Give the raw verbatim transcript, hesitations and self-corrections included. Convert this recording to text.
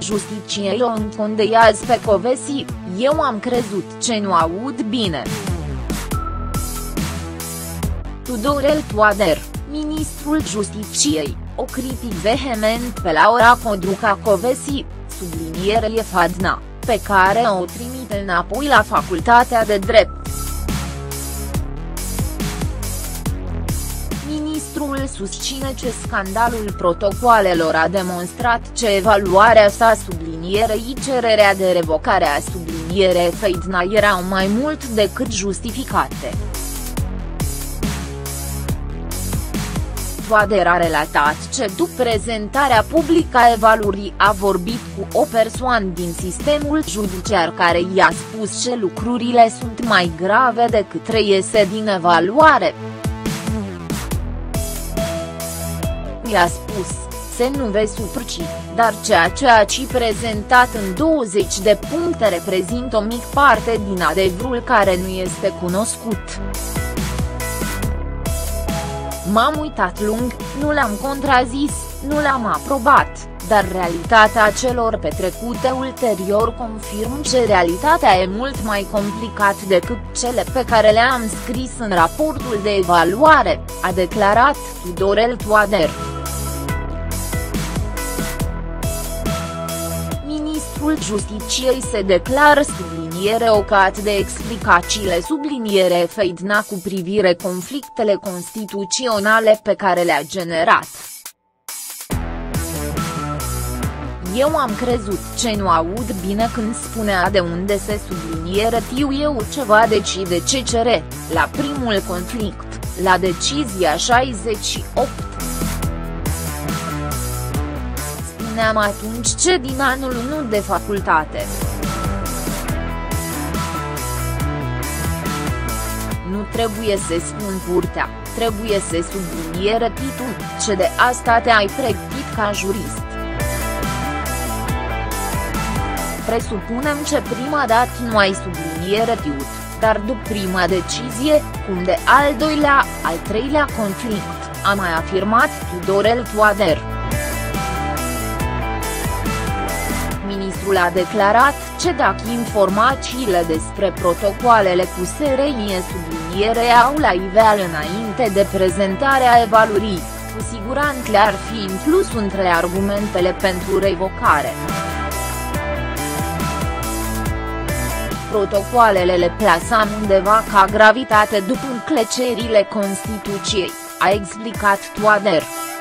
Justiciei o încondeiază pe Kövesi: eu am crezut ce nu aud bine. Tudorel Toader, ministrul Justiciei, o critic vehement pe Laura Codruca Kövesi, subliniere Fadna, pe care o trimite înapoi la Facultatea de Drept. Ministrul susține că scandalul protocoalelor a demonstrat că evaluarea sa sublinierei cererea de revocare a subliniere Fadna erau mai mult decât justificate. Toader a relatat că după prezentarea publică a evaluării a vorbit cu o persoană din sistemul judiciar care i-a spus că lucrurile sunt mai grave decât reiese din evaluare. I-a spus: se nu vei suprci, dar ceea ce ați prezentat în douăzeci de puncte reprezintă o mică parte din adevărul care nu este cunoscut. M-am uitat lung, nu l-am contrazis, nu l-am aprobat, dar realitatea celor petrecute ulterior confirmă că realitatea e mult mai complicat decât cele pe care le-am scris în raportul de evaluare, a declarat Tudorel Toader. Ministrul Justiciei se declară subliniere ocat de explicațiile subliniere Fadna cu privire conflictele constituționale pe care le-a generat. Eu am crezut ce nu aud bine când spunea de unde se subliniere tiu eu ceva decide ce cere, la primul conflict, la decizia șaizeci și opt. Spuneam atunci ce din anul unu de facultate. Nu trebuie să spun curtea, trebuie să subliniere titlul, ce de asta te-ai pregătit ca jurist. Presupunem că prima dată nu ai subliniere titlul, dar după prima decizie, cum de al doilea, al treilea conflict, a mai afirmat Tudorel Toader. Ministrul a declarat că dacă informațiile despre protocoalele cu S R I subliniere au la iveală înainte de prezentarea evaluării, cu siguranță le-ar fi inclus între argumentele pentru revocare. Protocoalele le plasam undeva ca gravitate după înclecerile Constituției, a explicat Toader.